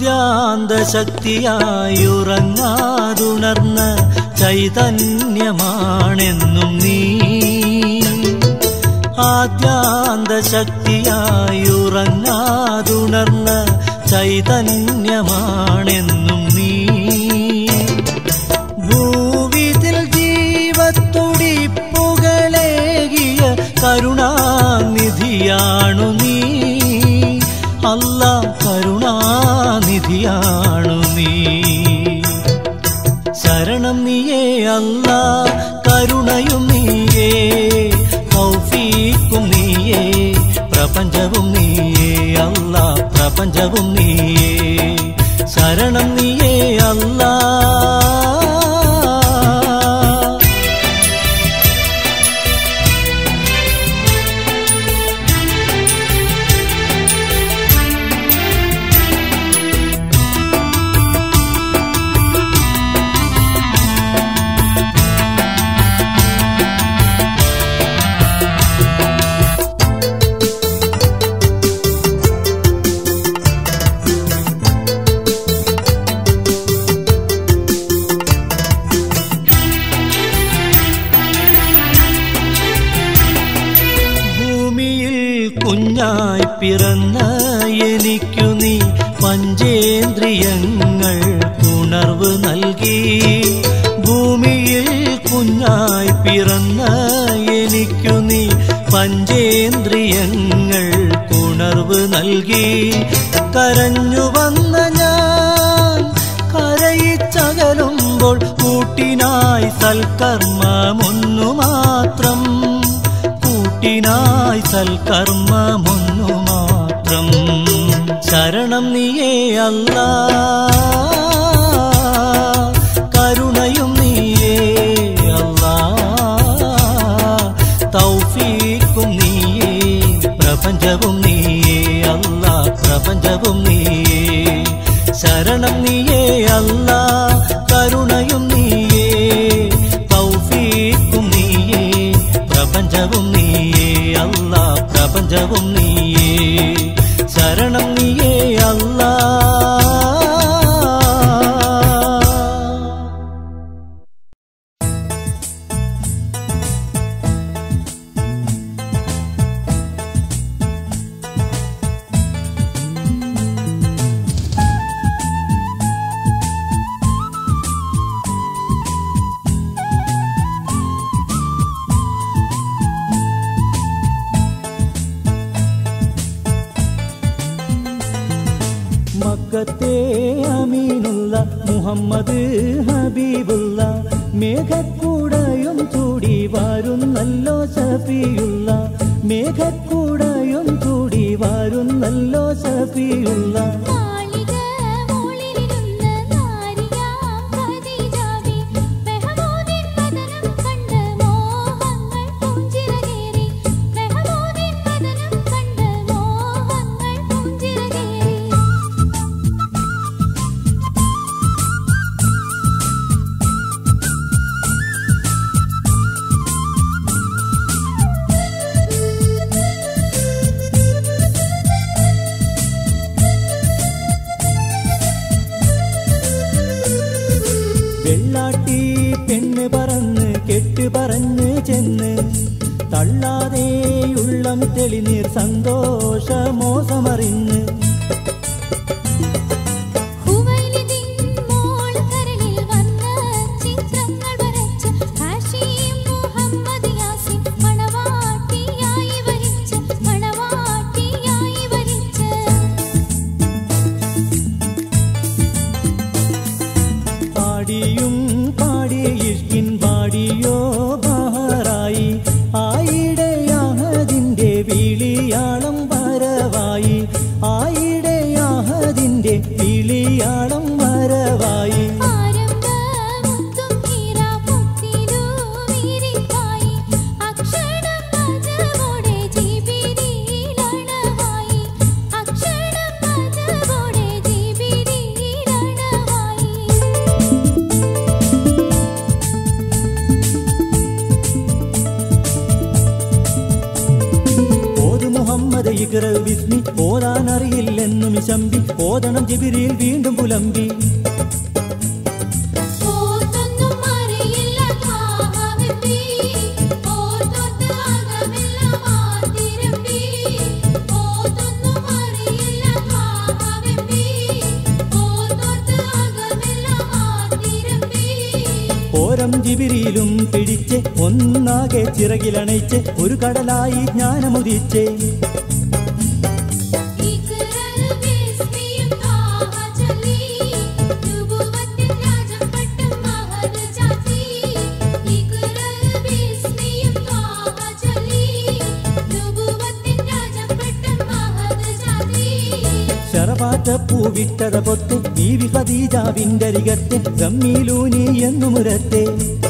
ആദ്യാന്തശക്തിയായുറങ്ങാതുണർന്ന ചൈതന്യമാണെന്നും നീ. ആദ്യാന്തശക്തിയായുറങ്ങാതുണർന്ന ചൈതന്യമാണെന്നും നീ. ഭൂവിതിൽ ജീവത്തുടിപ്പുകളേകിയ കരുണാനിധിയാണു നീ. അല്ലാഹ് കരുണാനിധിയാണു നീ. ശരണം നീയേ അല്ലാഹ്, കരുണയും നീയേ, തൗഫീഖും നീയേ, പ്രപഞ്ചവും നീയേ അല്ലാഹ്, പ്രപഞ്ചവും നീയേ. ശരണം നീയേ അല്ലാഹ്. കുഞ്ഞായി പിറന്ന എനിക്കു നീ പഞ്ചേന്ദ്രിയങ്ങൾ ഉണർവ് നൽകി. ഭൂമിയിൽ കുഞ്ഞായി പിറന്ന എനിക്കു നീ പഞ്ചേന്ദ്രിയങ്ങൾ ഉണർവ് നൽകി. കരഞ്ഞു വന്ന ഞാൻ കരയിച്ചകലുമ്പോൾ കൂട്ടിനായി സൽക്കർമ്മമൊന്നു മാത്രം, കൂട്ടിനായി സൽക്കർമ്മമൊന്നു മാത്രം. ശരണം നീയേ അല്ലാഹ്, കരുണയും നീയേ അല്ലാഹ്, തൗഫീഖും നീയേ, പ്രപഞ്ചവും നീയേ അല്ലാഹ്, പ്രപഞ്ചവും നീയേ. ശരണം നീയേ അല്ലാഹ്, കരുണയും നീയേ, തൗഫീഖും നീയേ, പ്രപഞ്ചവും നീയേ അല്ലാഹ്, പ്രപഞ്ചവും നീയേ. ശരണം നീയേ അല്ലാഹ്. മക്കത്തെ അമീനുള്ള മുഹമ്മദ് ഹബീബുള്ള മേഘക്കൂടയും ചൂടി വരുന്നല്ലോ ശഫിയുള്ള, മേഘക്കൂടയും ചൂടി വരുന്നല്ലോ ശഫിയുള്ള. വെള്ളാട്ടി പെണ്ണ് പറന്ന് കെട്ട് പറഞ്ഞ് ചെന്ന് തള്ളാതെയുള്ളം തെളിനീർ സന്തോഷമോസമറിഞ്ഞ്. പാടിയും പാടി ഇഷ്കിൻ പാടിയോ ബഹറായി, ആയിടയാഹതിന്റെ വിളിയാളം വര ബിസ്മി ഓതാനറിയില്ലെന്നു മിശമ്പി ഓതണം ജിബിരിയിൽ വീണ്ടും പുലമ്പി. ഓരം ജിബിരിയിലും പിടിച്ച് ഒന്നാകെ ചിറകിലണയിച്ച് ഒരു കടലായി ജ്ഞാനമുദിച്ചേ. ശരപാറ്റപ്പൂവിട്ടത പൊത്തെ ബീവി ഖദീജാവിന്റെ അരികത്തെ ഗമ്മീലൂനി എന്നു മുരത്തെ.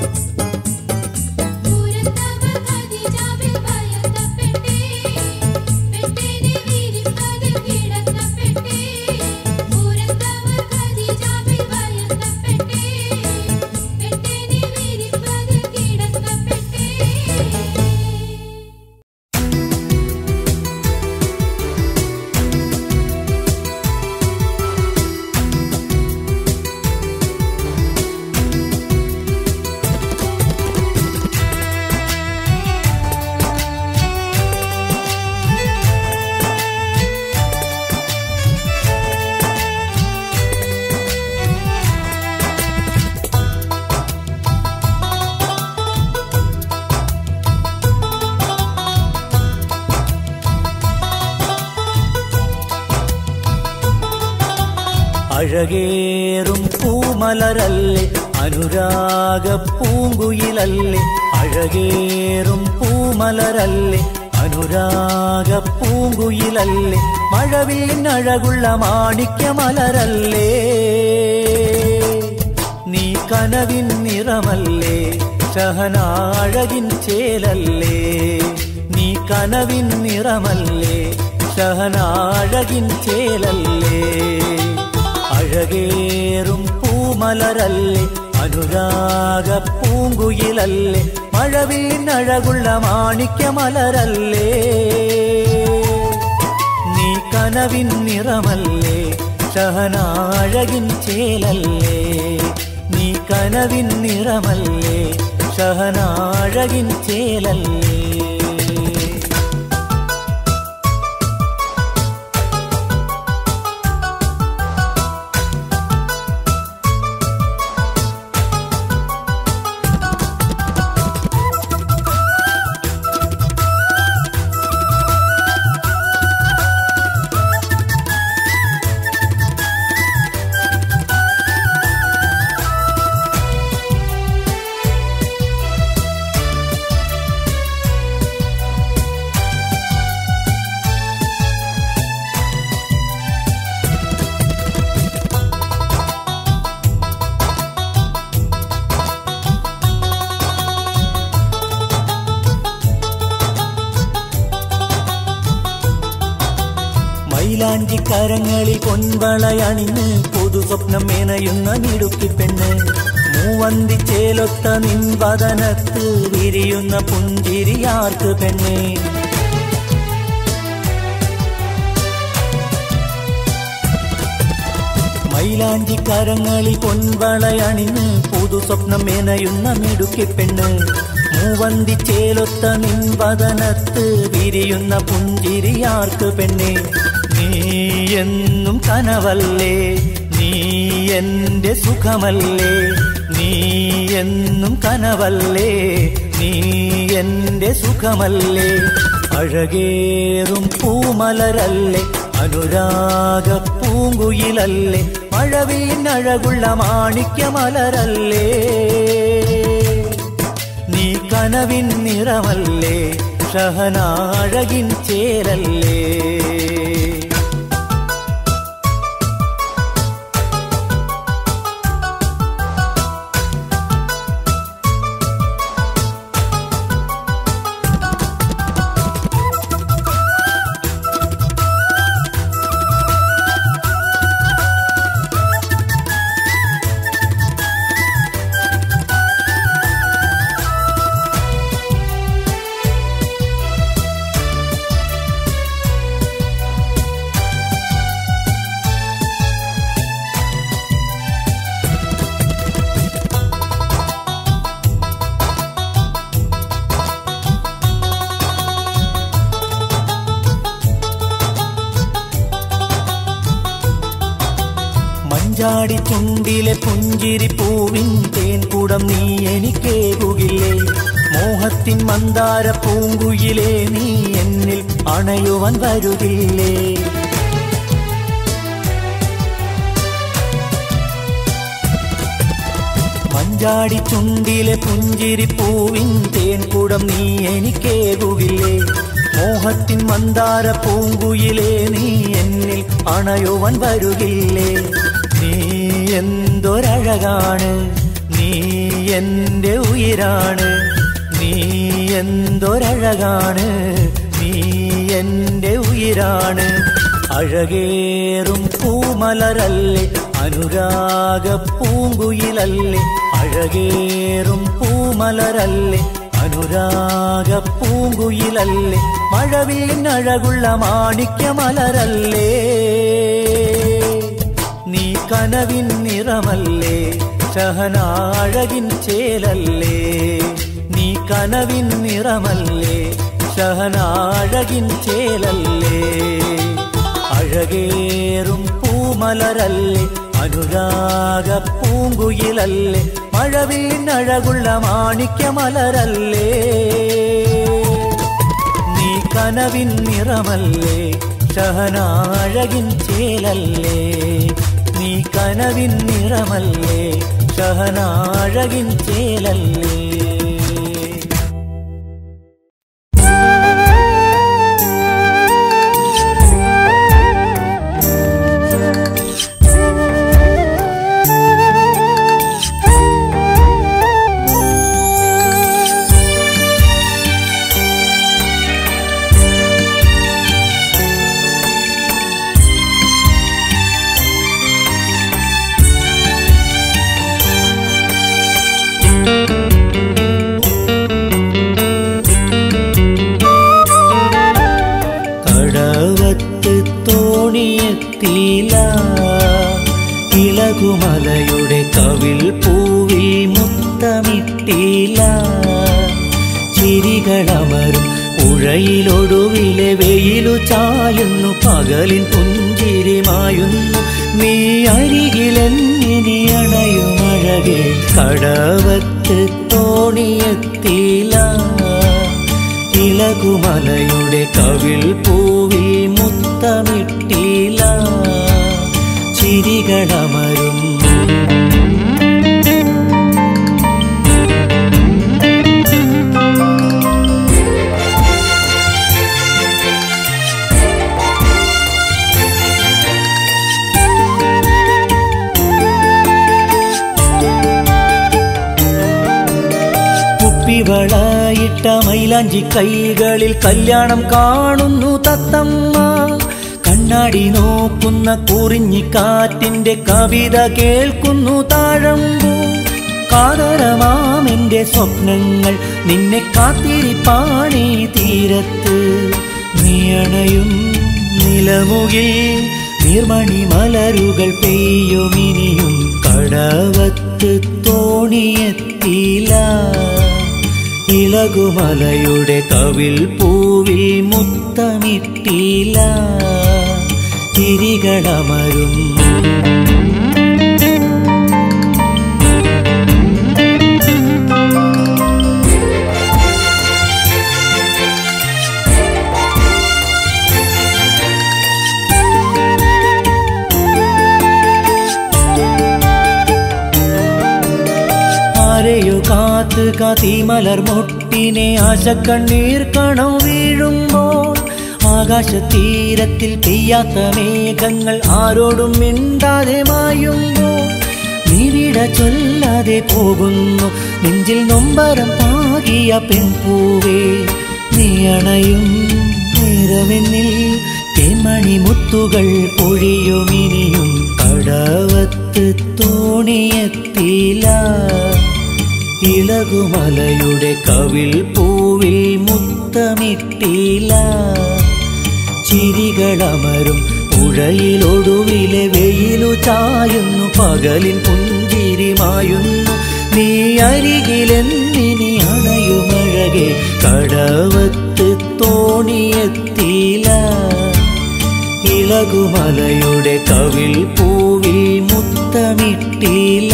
അഴകേറും പൂമലരല്ലേ അനുരാഗ പൂങ്കുയിലല്ലേ. അഴകേറും പൂമലരല്ലേ അനുരാഗ പൂങ്കുയിലല്ലേ. മഴവിനഴകുള്ള മാണിക്യമലരല്ലേ. നീ കനവിൻ നിറമല്ലേ ഷഹനാഴകിൻ ചേലല്ലേ. നീ കനവിൻ നിറമല്ലേ ഷഹനാഴകിൻ ചേലല്ലേ. അഴകേറും പൂമലരല്ലേ അനുരാഗ പൂങ്കുയിലല്ലേ. മഴവിനഴകുള്ള മാണിക്യമലരല്ലേ. നീ കനവിൻ നിറമല്ലേ ഷഹനാഴകിൻ ചേലല്ലേ. നീ കനവിൻ നിറമല്ലേ ഷഹനാഴകിൻ ചേലല്ലേ. മൈലാഞ്ചിക്കരങ്ങളിൽ പൊൻവളയണിഞ്ഞ് പുതു സ്വപ്നം മേനയുന്ന മിടുക്കി പെണ്ണ്. മൂവന്തിച്ചേലൊത്ത നിൻവദനത്ത് വിരിയുന്ന പുഞ്ചിരിയാർക്ക് പെണ്ണേ. മൈലാഞ്ചിക്കരങ്ങളിൽ പൊൻവളയണിഞ്ഞ് പുതു സ്വപ്നം മേനയുന്ന മിടുക്കി പെണ്ണ്. മൂവന്തിച്ചേലൊത്ത നിൻവദനത്ത് വിരിയുന്ന പുഞ്ചിരിയാർക്ക് പെണ്ണേ. നീ എന്നും കനവല്ലേ നീ എന്റെ സുഖമല്ലേ. നീ എന്നും കനവല്ലേ നീ എന്റെ സുഖമല്ലേ. അഴകേറും പൂമലരല്ലേ അനുരാഗ പൂങ്കുയിലല്ലേ. മഴവിനഴകുള്ള മാണിക്യമലരല്ലേ. നീ കനവിൻ നിറമല്ലേ ഷഹനാഴകിൻ ചേലല്ലേ. മഞ്ചാടി ചുണ്ടിലെ പുഞ്ചിരി പൂവിൻ തേൻകുടം നീ എനിക്കേകുകില്ലേ? മോഹത്തിൻ മന്ദാര പൂങ്കുയിലേ നീ എന്നിൽ അണയുവാൻ വരുകില്ലേ? മഞ്ചാടി ചുണ്ടിലെ പുഞ്ചിരി പൂവിൻ തേൻകുടം നീ എനിക്കേകുകില്ലേ? മോഹത്തിൻ മന്ദാര പൂങ്കുയിലേ നീ എന്നിൽ അണയുവാൻ വരുകില്ലേ? നീ എന്തൊരഴകാണ്, നീ എൻ്റെ ഉയിരാണ്. നീ എന്തൊരഴകാണ്, നീ എൻ്റെ ഉയിരാണ്. അഴകേറും പൂമലരല്ലേ, അനുരാഗ പൂങ്കുയിലല്ലേ. അഴകേറും പൂമലരല്ലേ, അനുരാഗ പൂങ്കുയിലല്ലേ. മഴവിനഴകുള്ള മാണിക്യമലരല്ലേ. നീ കനവിൻ നിറമല്ലേ, ഷഹനാഴകിൻ ചേലല്ലേ. നീ കനവിൻ നിറമല്ലേ, ഷഹനാഴകിൻ ചേലല്ലേ. അഴകേറും പൂമലരല്ലേ, അനുരാഗ പൂങ്കുയിലല്ലേ. മഴവിനഴകുള്ള മാണിക്യമലരല്ലേ. നീ കനവിൻ നിറമല്ലേ, ഷഹനാഴകിൻ ചേലല്ലേ. നീ കനവിൻ നിറമല്ലേ, ഷഹനാഴകിൻ ചേലല്ലേ. ഇളകുമലയുടെ കവിൾ പൂവിൽ മുത്തമിട്ടില്ല. ചിരികളമരും പുഴയിലൊടുവിലെ വെയിലു ചായുന്നു, പകലിൻ പുഞ്ചിരിമായുന്നു. നീ അരികിലെന്നിനി അണയുമഴകെ, കടവത്ത് തോണിയെത്തിയില്ല. ഇളകുമലയുടെ കവിൾ പൂവിൽ മുത്തമിട്ടില്ല. ചിരികളമരും കുപ്പിവളയിട്ട മൈലാഞ്ചി കൈകളിൽ കല്യാണം കാണുന്നു തത്തമ്മ. കണ്ണാടി നോക്കുന്ന കുറിഞ്ഞിക്കാറ്റിന്റെ കവിത കേൾക്കുന്നു താഴമ്പൂ. കാതരമാമെന്റെ സ്വപ്നങ്ങൾ നിന്നെ കാത്തിരിപ്പാണീ തീരത്ത്. നീയണയും നിലമുകിൽ നീർമണി മലരുകൾ പെയ്യുമിനിയും, കടവത്ത് തോണിയെത്തിയില്ല. ഇളകുമലയുടെ കവിൾ പൂവിൽ മുത്തമിട്ടില്ല. തിരികളമരും ആരെയോ കാത്ത് കാത്തി മലർമൊട്ടിനെ ആശക്കണ്ണീർ കണം വീഴുമ്പോൾ, ആകാശതീരത്തിൽ പെയ്യാത്ത മേഘങ്ങൾ ആരോടും മിണ്ടാതെ മായുമ്പോൾ, നീവിട ചൊല്ലാതെ പോകുന്നു നെഞ്ചിൽ നൊമ്പരം പാകിയ പെൺപൂവേ. നീ അണയും നിറവെന്നിൽ തേൻമണി മുത്തുകൾ പൊഴിയുമിനിയും, കടവത്ത് തോണിയെത്തിയില്ല. ഇളകുമലയുടെ കവിൾ പൂവിൽ മുത്തമിട്ടില്ല. ചിരികളമരും പുഴയിലൊടുവിലെ വെയിലു ചായുന്നു, പകലിൻ പുഞ്ചിരിമായുന്നു. നീ അരികിലെന്നിനി അണയുമഴകെ, കടവത്ത് തോണിയെത്തിയില്ല. ഇളകുമലയുടെ കവിൾ പൂവിൽ മുത്തമിട്ടില്ല.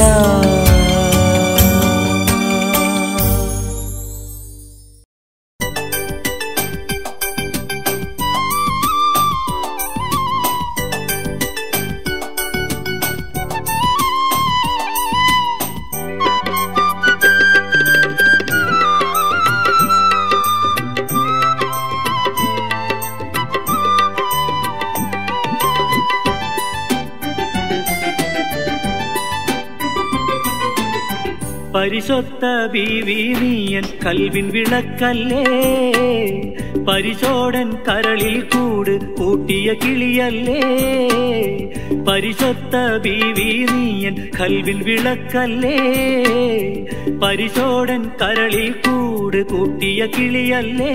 പരിശുദ്ധ ബീവി നീയൻ കൽവിൻ വിളക്കല്ലേ, പരിശോടൻ കരളിൽ കൂട് കൂട്ടിയ കിളിയല്ലേ. പരിശുദ്ധ ബീവി നീയൻ കൽവിൻ വിളക്കല്ലേ, പരിശോടൻ കരളിൽ കൂട് കൂട്ടിയ കിളിയല്ലേ.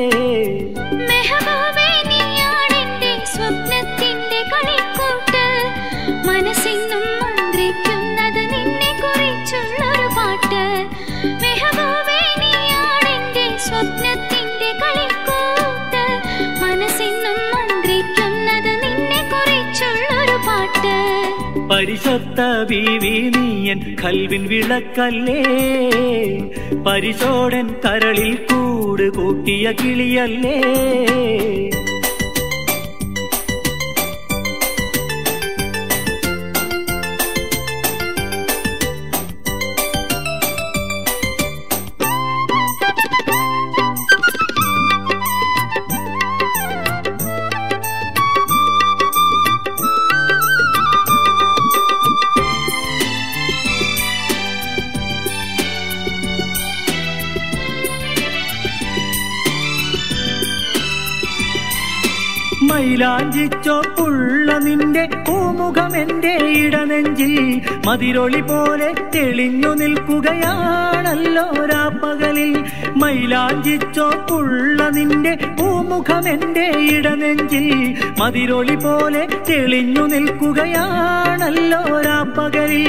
സ്വപ്നത്തിന്റെ കളിക്കൂട്ട് മനസ്സിന്നും മന്ത്രിക്കുന്നത് നിന്നെ കുറിച്ചുള്ളൊരു പാട്ട്. മെഹബൂബേ നീയാണെന്റെ സ്വപ്നത്തിന്റെ കളിക്കൂട്ട് മനസ്സിന്നും മന്ത്രിക്കുന്നത് നിന്നെ കുറിച്ചുള്ളൊരു പാട്ട്. പരിശുദ്ധ ബീവി നീയൻ കൽവിൻ വിളക്കല്ലേ, പരിശോടൻ കരളിൽ കൂട് കൂട്ടിയ കിളിയല്ലേ. മൈലാഞ്ചിച്ചോപ്പുള്ള നിന്റെ പൂമുഖമെന്റെ ഇടനെഞ്ചിൽ മതിരൊളി പോലെ തെളിഞ്ഞു നിൽക്കുകയാണല്ലോ രാപ്പകലിൽ. മൈലാഞ്ചിച്ചോപ്പുള്ള നിന്റെ പൂമുഖമെന്റെ ഇടനെഞ്ചിൽ മതിരൊളി പോലെ തെളിഞ്ഞു നിൽക്കുകയാണല്ലോ രാപ്പകലിൽ.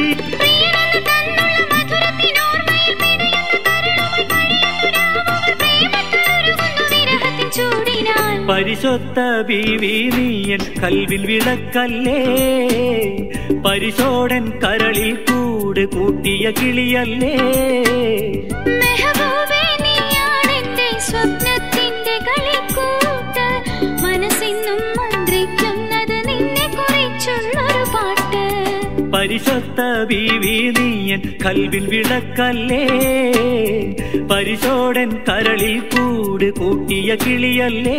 പരിശുദ്ധ ബീവി നീയൻ കൽവിൽ വിളക്കല്ലേ, പരിശോടൻ കരളിൽ കൂട് കൂട്ടിയ കിളിയല്ലേ. മെഹബൂബേ നീയാണെന്റെ സ്വപ്നത്തിന്റെ കളിക്കൂട്ട് മനസ്സിന്നും മന്ത്രിക്കുന്നത് നിന്നെ കുറിച്ചുള്ളൊരു പാട്ട്. പരിശുദ്ധ ബീവി നീയൻ കൽവിൽ വിളക്കല്ലേ, പരിശോടൻ കരളിൽ കൂട് കൂട്ടിയ കിളിയല്ലേ.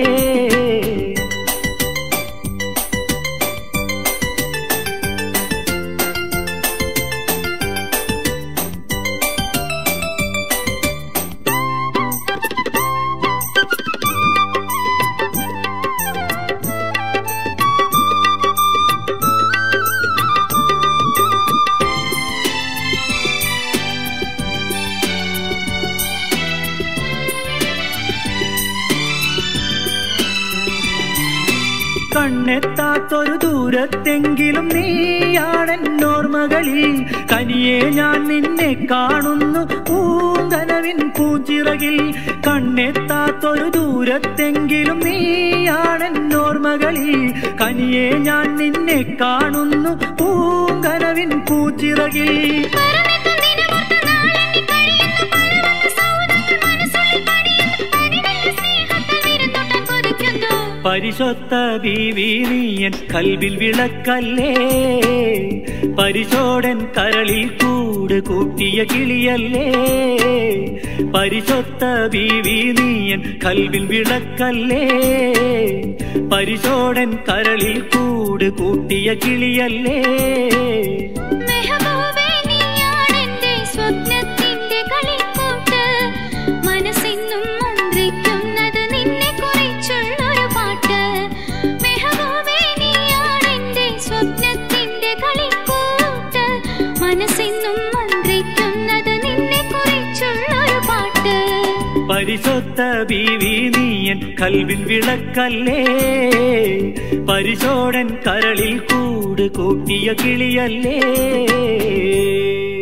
കണ്ണെത്താത്തൊരു ദൂരത്തെങ്കിലും നീയാണെന്നോർമകളിൽ, കനിയെ ഞാൻ നിന്നെ കാണുന്നു പൂങ്കനവിൻ പൂച്ചിറകിൽ. കണ്ണെത്താത്തൊരു ദൂരത്തെങ്കിലും നീയാണെന്നോർമകളിൽ, കനിയെ ഞാൻ നിന്നെ കാണുന്നു പൂങ്കനവിൻ പൂച്ചിറകിൽ. പരിശുദ്ധ ബീവി നീയൻ കൽവിൽ വിളക്കല്ലേ, പരിശോടൻ കരളിൽ കൂട് കൂട്ടിയ കിളിയല്ലേ. പരിശുദ്ധ ബീവി നീയൻ കൽവിൽ വിളക്കല്ലേ, പരിശോടൻ കരളിൽ കൂട് കൂട്ടിയ കിളിയല്ലേ. മെഹബൂബേ നീയാണെന്റെ സ്വപ്നത്തിന്റെ കളിക്കൂട്ട് മനസ്സിന്നും മന്ത്രിക്കുന്നത് നിന്നെ കുറിച്ചുള്ളൊരു പാട്ട്. മെഹബൂബേ നീയാണെന്റെ സ്വപ്നത്തിന്റെ കളിക്കൂട്ട് മനസ്സിന്നും മന്ത്രിക്കുന്നത് നിന്നെ കുറിച്ചുള്ളൊരു പാട്ട്. പരിശുദ്ധ ബീവി നീയൻ കൽവിൽ വിളക്കല്ലേ, പരിശോടൻ കരളിൽ കൂട് കൂട്ടിയ കിളിയല്ലേ.